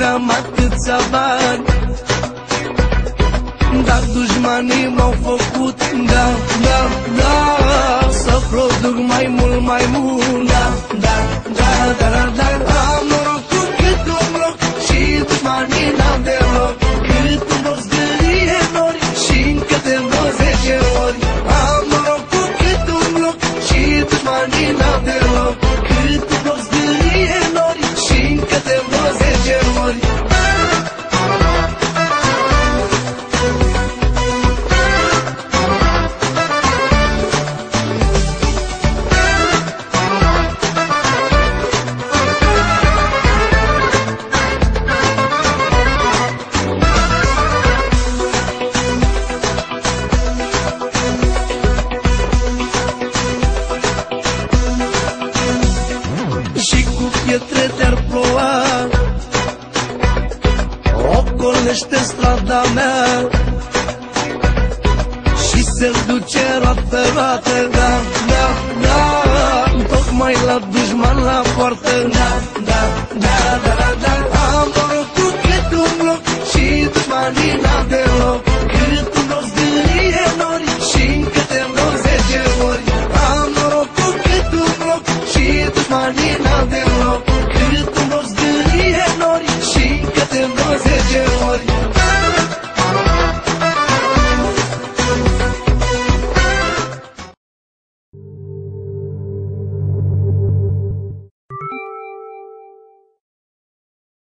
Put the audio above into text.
n-am atâția bani, dar dușmanii m-au făcut, da, da, da, să produc mai mult, mai mult, da, da, da, da, da, da. Am noroc cu cât un loc și dușmanii n-au deloc. Cât un loc zgârie nori și încă de 10 ori. Am noroc cu cât un loc și dușmanii n-au deloc. Cât un loc zgârie nori și încă de 10 ori. Și cu pietre te-ar ploua, ocolește strada mea și se duce roată-roată, da, da, da, tocmai la dușman la poartă, da, da, da, da, da, da. Am noroc cu cât un loc și dușmanii n-au deloc. Cât un loc zgârie nori și încă de 10 ori. Am noroc cu cât un loc și dușmanii n-au deloc. Cât un loc zgârie nori și încă de 10 ori.